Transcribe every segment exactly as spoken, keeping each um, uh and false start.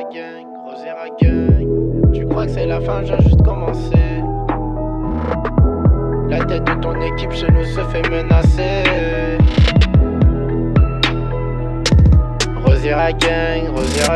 gang, Rosera gang. Tu crois que c'est la fin, j'ai juste commencé. La tête de ton équipe chez nous se fait menacer. Rosera gang, Rosera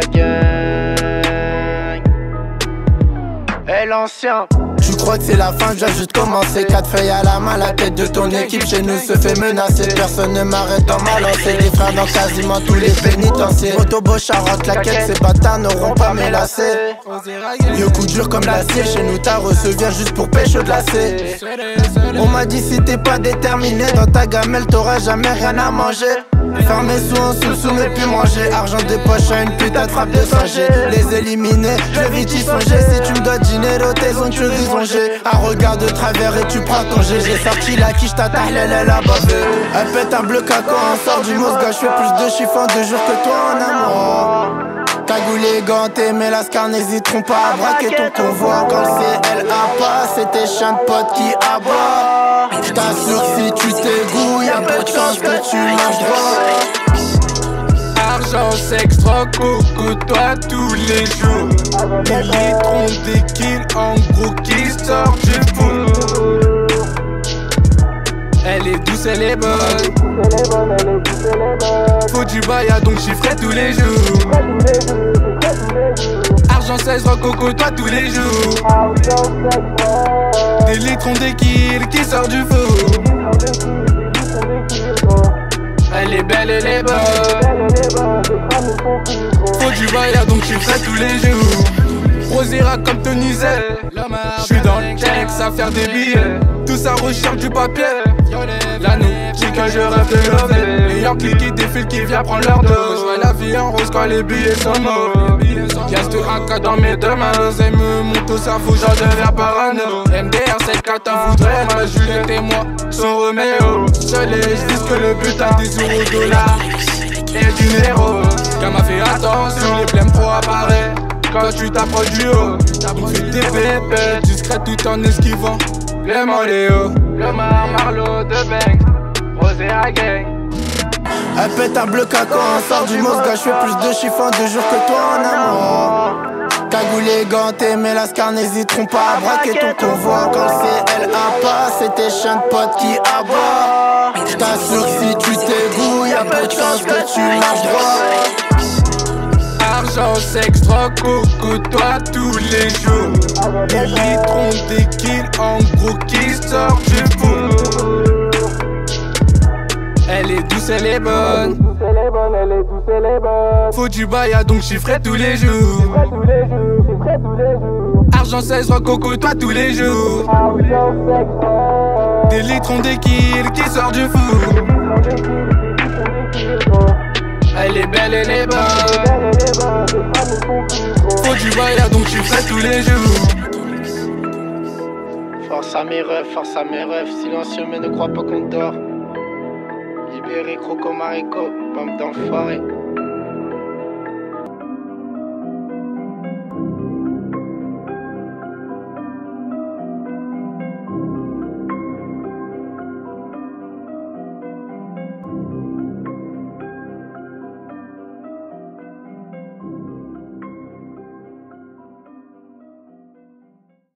gang. Hey l'ancien. Tu crois que c'est la fin, j'ai juste commencé. Quatre feuilles à la main, la tête de ton équipe chez nous se fait menacer. Personne ne m'arrête dans ma lancée. Les frères dans quasiment tous les pénitenciers. Motobo, Charlotte, la quête, ces bâtards n'auront pas mes lacets. Yo coup dur comme l'acier, chez nous t'as reçu, viens juste pour pêche au glacé. On m'a dit si t'es pas déterminé, dans ta gamelle t'auras jamais rien à manger. Faire mes sous en sous sous mais plus manger. Argent de poche à une putain de frappe de sanger. Les éliminer, je vais vite y songer. Si tu me dois dinero, tes ongles tu risongé. Un regard de travers et tu prends ton G. J'ai sorti la quiche, ta taille, elle est là-bas. Elle pète un bleu caco, on sort du Mosga. J'fais plus de chiffres en deux jours que toi en un mois. Cagoulé, ganté, mais la scar n'hésiteront pas à braquer ton convoi. Quand le C L A passe, c'est tes chiens de potes qui aboient. J't'assure si tu t'égouilles, y'a peu de chance que tu manges droit. Argent, sexe, drogue, coco, toi tous les jours. Des litrons, des kills, en gros qui sort du four. Elle est douce, elle est bonne. Faut du bail, donc chiffrer tous les jours. Argent, sexe, drogue, coco, toi tous les jours. Des litrons, des kills qui sort du four. Elle est belle, elle est bonne. Faut du bail, donc tu ferais tous les jours. Rosera comme Tony Z. J'suis dans le texte à faire des billets. Tout ça recherche du papier. La nous dit que je rêve de lever. Les gens qui défilent qui viennent prendre leur dose. J'vois la vie en rose quand les billets sont morts. Y'a ce A K dans mes deux mains. Elle me monte au cerveau, j'en deviens parano. M D R sept quatre t'en voudrais. Ma Juliette et moi, son Roméo. Seul et je dis que le butin des euros dollars et du héros. Qu'elle m'a fait attention, les blèmes pro apparaissent quand tu t'approches du haut. Il fait des bébés discrètes tout en esquivant les moléos. Le mar Marlo de Bang, Rosera gang. Elle pète un bleu caco, on sort du Mosga. J'fais plus de chiffres en deux jours que toi en un mois. Cagoulé, ganté, mais la scar n'hésiteront pas à braquer ton convoi. Quand le C L A passe, c'est tes chiens de potes qui aboient. J't'assure si tu t'égouilles, y'a peu de chance que tu marches droit. Argent, sexe, drogue, coco, toi tous les jours. Des litrons, des kills, en gros qui sort du four. Elle est douce, elle est bonne. Faut du bail, donc chiffrer tous les jours. Argent, sexe, drogue, coco, toi tous les jours. Des litrons, des kills qui sort du four. Elle est belle, elle est bonne. Faut du bail, donc tu fais tous les jours. Force à mes rêves, force à mes rêves. Silencieux mais ne crois pas qu'on dort. Libéré, croco, marico, bande d'enfoirés.